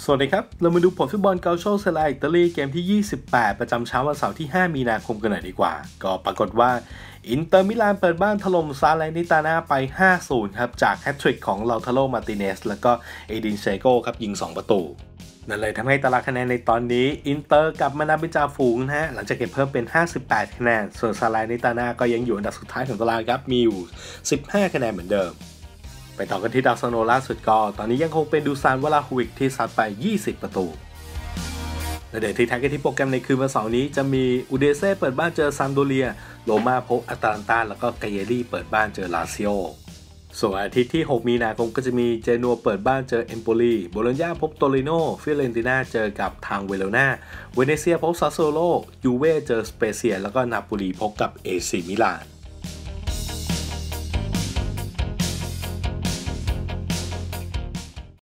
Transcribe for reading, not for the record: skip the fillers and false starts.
สวัสดีครับเรามาดูผลฟุตบอลเกาโชเซรีอิตาลีเกมที่ 28 ประจำเช้าวันเสาร์ที่ 5 มีนาคมกันหน่อยดีกว่าก็ปรากฏว่าอินเตอร์มิลานเปิดบ้านถล่มซาเลนิตาน่าไป 5-0 ครับจากแฮตทริกของลาอุทาโร มาร์ติเนสแล้วก็เอดินเซโกครับยิง 2 ประตูนั่นเลยทำให้ตารางคะแนนในตอนนี้อินเตอร์กลับมานำเป็นจ่าฝูงนะฮะหลังจากเก็บเพิ่มเป็น 58 คะแนนส่วนซาเลนิตาน่าก็ยังอยู่อันดับสุดท้ายของตารางครับมีอยู่ 15 คะแนนเหมือนเดิมไปต่อกันที่ดาวซันโนล่าสุดก็ตอนนี้ยังคงเป็นดูซาน วลาโฮวิกที่ซัดไป 20 ประตูและเดี๋ยวที่แท็กกันที่โปรแกรมในคืนวันเสาร์นี้จะมีอูเดเซ่เปิดบ้านเจอซัมโดเรียโรม่าพบอาตาลันตาแล้วก็ไกเยรี่เปิดบ้านเจอลาซิโอส่วนอาทิตย์ที่ 6 มีนาคมก็จะมีเจนัวเปิดบ้านเจอเอมโปลีโบโลญญาพบโตริโนฟิเรนติน่าเจอกับทางเวโรนาเวเนเซียพบซาสโซโลยูเว่เจอสเปเซียแล้วก็นาโปลีพบกับเอซีมิลาน